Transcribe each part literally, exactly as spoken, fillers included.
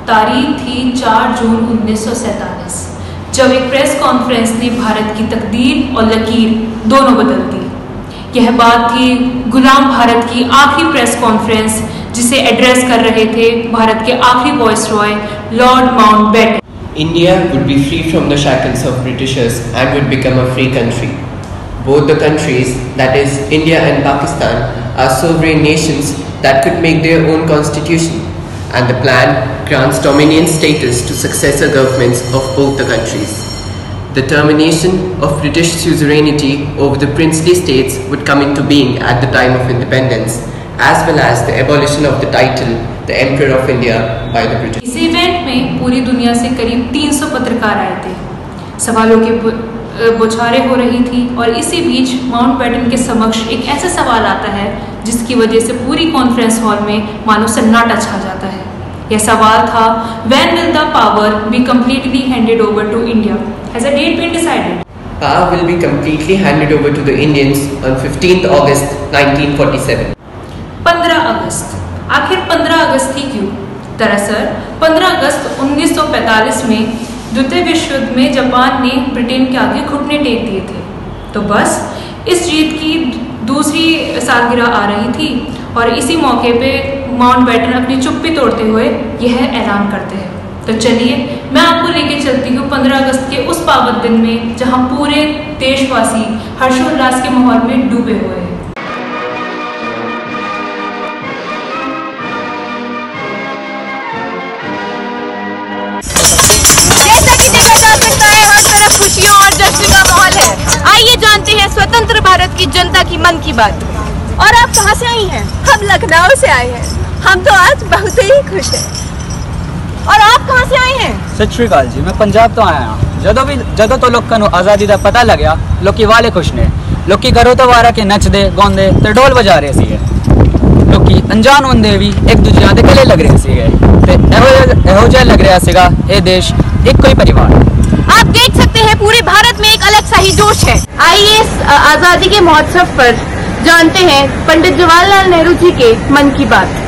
तारीख थी चार जून उन्नीस सौ सैंतालीस, जब एक प्रेस कॉन्फ्रेंस ने भारत की तकदीर और लकीर दोनों बदल दी। यह बात थी गुलाम भारत की आखिरी प्रेस कॉन्फ्रेंस, जिसे एड्रेस कर रहे थे भारत के आखिरी viceroy Lord Mountbatten. India would be free from the shackles of Britishers and would become a free country. Both the countries, that is India and Pakistan, are sovereign nations that could make their own constitution, and the plan grants dominion status to successor governments of both the countries. The termination of British suzerainty over the princely states would come into being at the time of independence, as well as the abolition of the title the Emperor of India by the British. इस event में पूरी दुनिया से करीब तीन सौ पत्रकार आए थे। सवालों के बौछारें हो रही थी और इसी बीच माउंटबेटन के समक्ष एक ऐसा सवाल आता है जिसकी वजह से पूरी कॉन्फ्रेंस हॉल में मानो सन्नाटा छा जाता है। यह सवाल था, When will the power be completely handed over to India? Has a date been decided? Power will be completely handed over to the Indians on fifteenth August nineteen forty-seven. पंद्रह अगस्त। आखिर पंद्रह अगस्त ही क्यों? दरअसल पंद्रह अगस्त उन्नीस सौ पैंतालीस में द्वितीय विश्व युद्ध में जापान ने ब्रिटेन के आगे घुटने टेक दिए थे। तो बस इस जीत की दूसरी सालगिरह आ रही थी और इसी मौके पे माउंटबेटन अपनी चुप्पी तोड़ते हुए यह ऐलान करते हैं। तो चलिए मैं आपको लेके चलती हूँ पंद्रह अगस्त के उस पावन दिन में, जहाँ पूरे देशवासी हर्षोल्लास के माहौल में डूबे हुए हैं। खुशियों और जश्न का माहौल है। आइए जानते हैं स्वतंत्र भारत की जनता की मन की बात। और आप कहाँ से आई हैं? हम लखनऊ से आए हैं। हम तो आज बहुत ही खुश हैं। और आप कहाँ से आए हैं? सत श्री अकाल जी, मैं पंजाब तो आया हूँ। जदों भी जदों तो लोगों को आज़ादी का पता लग्या, लोग वाले खुश ने। लोग घरों तो वारा के नचदे गाँदे ते ढोल बजा रहे थे। लोग अनजान होंदे भी एक दूसरे के गले लग रहे थे। एहो जिहा लग रहा सीगा ये देश एक कोई परिवार। आप देख सकते हैं पूरे भारत में एक अलग सा ही जोश है। आइए इस आजादी के महोत्सव पर जानते हैं पंडित जवाहरलाल नेहरू जी के मन की बात।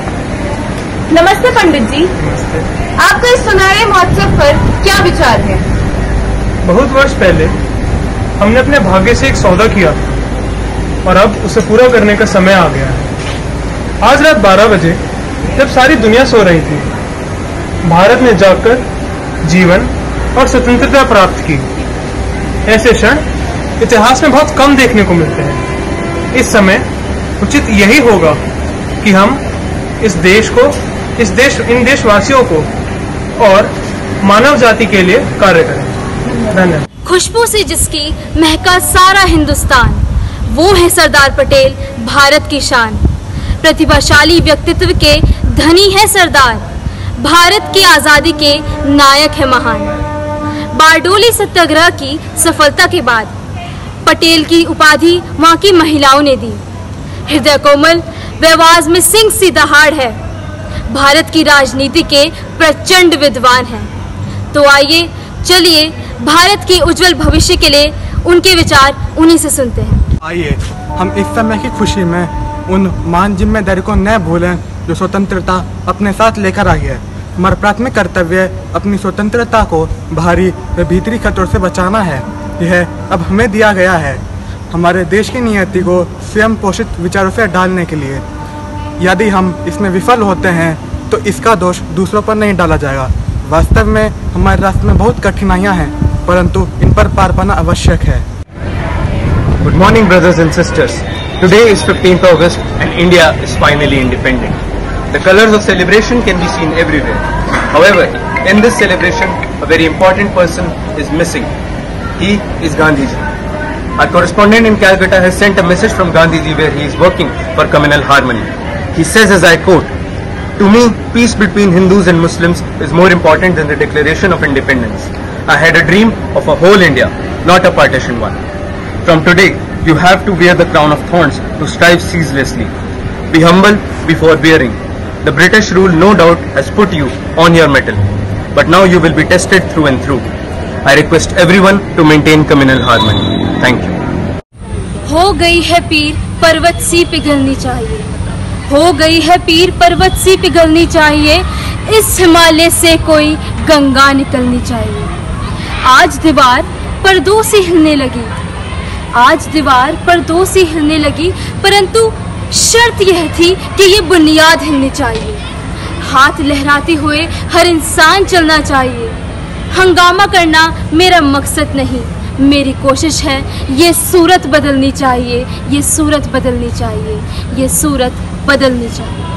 नमस्ते पंडित जी। आपका इस सुनहरे महोत्सव पर क्या विचार है? बहुत वर्ष पहले हमने अपने भाग्य से एक सौदा किया और अब उसे पूरा करने का समय आ गया है। आज रात बारह बजे जब सारी दुनिया सो रही थी, भारत ने जागकर जीवन और स्वतंत्रता प्राप्त की। ऐसे क्षण इतिहास में बहुत कम देखने को मिलते हैं। इस समय उचित यही होगा कि हम इस देश को, इस देश इन देशवासियों को और मानव जाति के लिए कार्य करें। धन्यवाद। खुशबू से जिसकी महका सारा हिंदुस्तान, वो है सरदार पटेल, भारत की शान। प्रतिभाशाली व्यक्तित्व के धनी है सरदार, भारत की आजादी के नायक है महान। बारडोली सत्याग्रह की सफलता के बाद पटेल की उपाधि वहाँ की महिलाओं ने दी। हृदय कोमल व्यवाज में सिंह सी दहाड़ है, भारत की राजनीति के प्रचंड विद्वान हैं। तो आइए चलिए भारत की उज्जवल भविष्य के लिए उनके विचार उन्हीं से सुनते हैं। आइए हम इस समय की खुशी में उन महान जिम्मेदारी को न भूलें जो स्वतंत्रता अपने साथ लेकर आई है। हमारा प्राथमिक कर्तव्य अपनी स्वतंत्रता को बाहरी व भीतरी खतरों से बचाना है। यह अब हमें दिया गया है हमारे देश की नियति को स्वयं पोषित विचारों से डालने के लिए। यदि हम इसमें विफल होते हैं तो इसका दोष दूसरों पर नहीं डाला जाएगा। वास्तव में हमारे रास्ते में बहुत कठिनाइयाँ हैं, परंतु इन पर पार पाना आवश्यक है। Good morning, brothers and sisters. Today is fifteenth August and India is finally independent. The colors of celebration can be seen everywhere. However, in this celebration, a very important person is missing. He is Gandhiji. Our correspondent in Calcutta has sent a message from Gandhiji where he is working for communal harmony. He says, as I quote, "To me, peace between Hindus and Muslims is more important than the declaration of independence. I had a dream of a whole India, not a partition one. From today, you have to wear the crown of thorns to strive ceaselessly. Be humble before bearing. The British rule no doubt has put you on your mettle, but now you will be tested through and through. I request everyone to maintain communal harmony. Thank you." हो गई है पीर पर्वत सी पिघलनी चाहिए, हो गई है पीर पर्वत सी पिघलनी चाहिए, इस हिमालय से कोई गंगा निकलनी चाहिए। आज दीवार पर्दों से हिलने लगी, आज दीवार पर्दों से हिलने लगी, परंतु शर्त यह थी कि ये बुनियाद हिलनी चाहिए। हाथ लहराते हुए हर इंसान चलना चाहिए। हंगामा करना मेरा मकसद नहीं, मेरी कोशिश है ये सूरत बदलनी चाहिए, ये सूरत बदलनी चाहिए, ये सूरत बदलनी चाहिए।